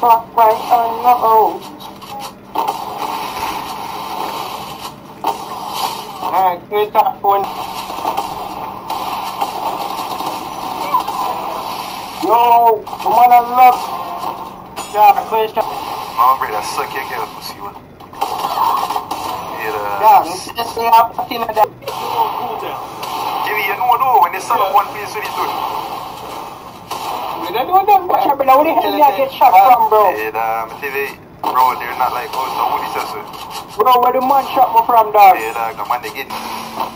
Fuck right on the hole. Good that one. Yo, come on and look. Yeah, question. No, bro, that suck your girl pussy, man. Yeah, this thing up in the Jimmy, you know, when they set up one piece with it, dude. We don't know them, but where the hell you get shot from, bro? Yeah, bro, they're not like us, no, what is that, sir? Bro, where the man shot me from, dog? Yeah, come on, they get